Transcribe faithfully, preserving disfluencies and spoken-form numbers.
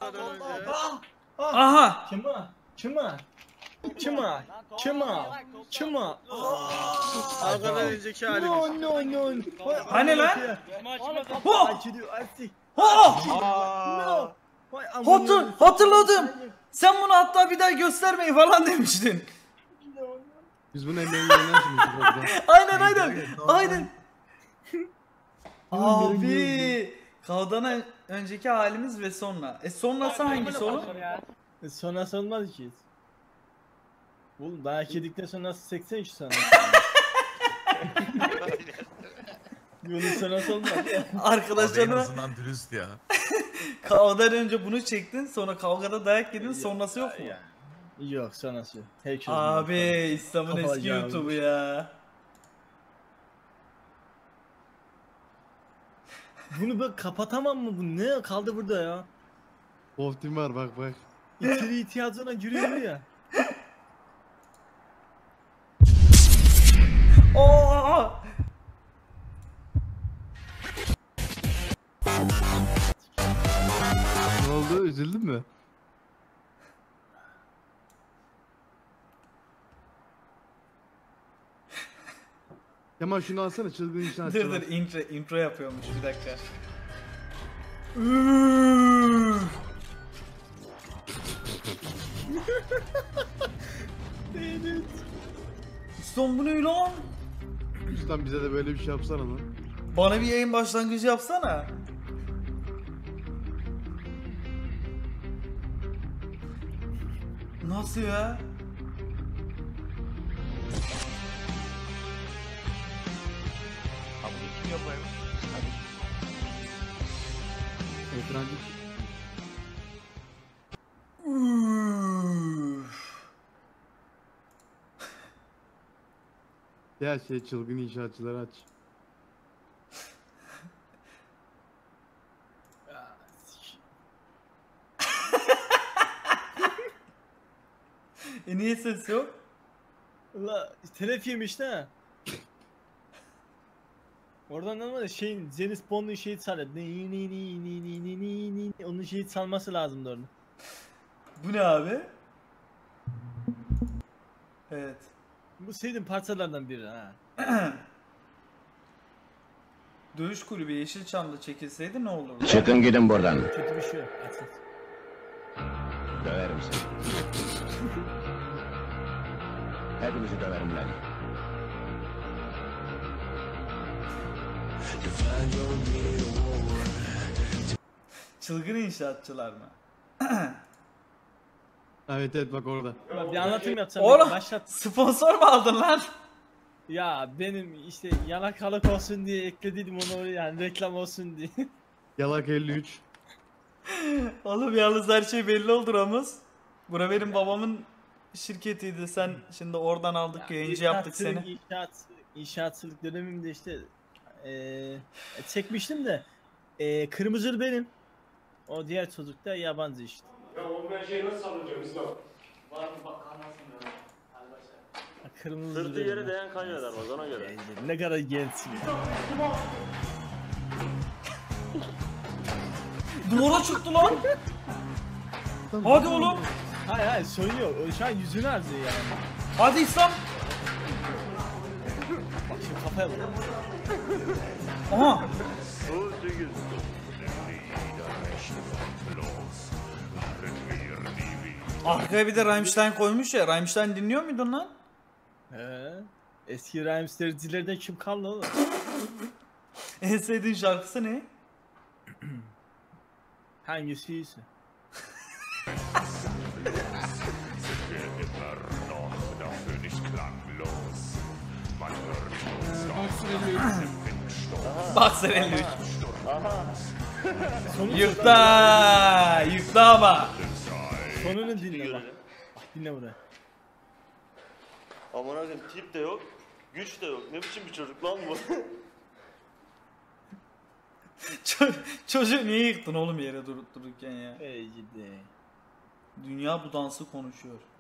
dakikadan önce. Ah! Ah! Aha! Çıma! Çıma! Çıma! Çıma! Çıma! Dalgadan önceki halimiz. No no no! Vay Hani lan? Oh! Ho! Artık. Ho! No! Vay Hatır, hatırladım. Sen bunu hatta bir daha göstermeyi falan demiştin. Biz bunu ellerini yönlendirmişiz. Aynen aynen. Aynen. Abi. Kavdan önceki halimiz ve sonra. E sonrası hangisi oğlum? Sonrası olmaz ki. Oğlum dayak yedikten sonra seksen üç sana. Yolun sonrası olmaz. Abi en Arkadaşlarına azından dürüst ya. kavgadan önce bunu çektin, sonra kavgada dayak yedin, sonrası yok mu? Yok sonrası. Herkes Abi İslam'ın Kafa eski acayip. YouTube'u ya. Bunu böyle kapatamam mı? Bu ne kaldı burada ya? Optim var bak bak. İçeri ihtiyacına giriyor ya. Oo! Ne oldu? Üzüldün mü? Kemal şunu alsana, çılgın inşaat. Dur dur intro, intro yapıyormuş bir dakika. Üf! İslam bu ne lan? Üstten bize de böyle bir şey yapsana lan. Bana bir yayın başlangıcı yapsana. Nasıl ya? Abi kim yapayım? Ekrancık. Üf! Ya şey, çılgın inşaatçıları aç. E niye ses yok? Ula telef yemiş de. Oradan ama şeyin Zenis Bond'un şeyi çalıyor. Ni ni ni ni ni ni ni ni. Onun şeyi çalması lazımdı orada. Bu ne abi? Evet. Bu sevdiğim parçalardan biri ha. Dövüş kulübü Yeşilçam'da çekilseydi ne olurdu? Çıkın gidin buradan. Kötü bir şey yok. Açın. Döverim seni. Hepinizi döverim lan. Çılgın inşaatçılar mı? Evet evet bak orada. Bak, bir anlatım yapsam. Oğlum Başlat. sponsor mu aldın lan? Ya benim işte yalakalık olsun diye eklediydim onu oraya, yani reklam olsun diye. Yalak elli üç. Oğlum yalnız her şey belli oldu Ramuz. Bura benim babamın şirketiydi. Sen şimdi oradan aldık, yayıncı yaptık seni. İnşaatçılık, İnşaat, inşaatçılık dönemimde işte eee çekmiştim de eee kırmızılı benim. O diğer çocuk da yabancı işte. Ya oğlum ben şeyi nasıl sallayacağım İslam? Var mı bak kalmasın ya. Kırmızı Sırtı yere değen kaybeder ona göre. Ne kadar gençsin. Duvara çıktı lan. Hadi oğlum. Hayır hayır söylüyor. O şu an yüzünü harcıyor yani. Hadi İslam. Bak şimdi kafaya bak. Aha. Arkaya bir de Rammstein koymuş ya. Rammstein dinliyor muydun lan? He. Eski Rammstein'cilerden kim kaldı oğlum? En sevdiğin şarkısı ne? Hangisi iyisi? Baksana elli üç. Yükla, yükla ama. Sonunu dinle bak. Bak dinle buraya. Aman akım tip de yok, güç de yok. Ne biçim bir çocuk lan bu? Ço- çocuğu niye yıktın oğlum yere durup dururken ya? Ey ciddi. Dünya bu dansı konuşuyor.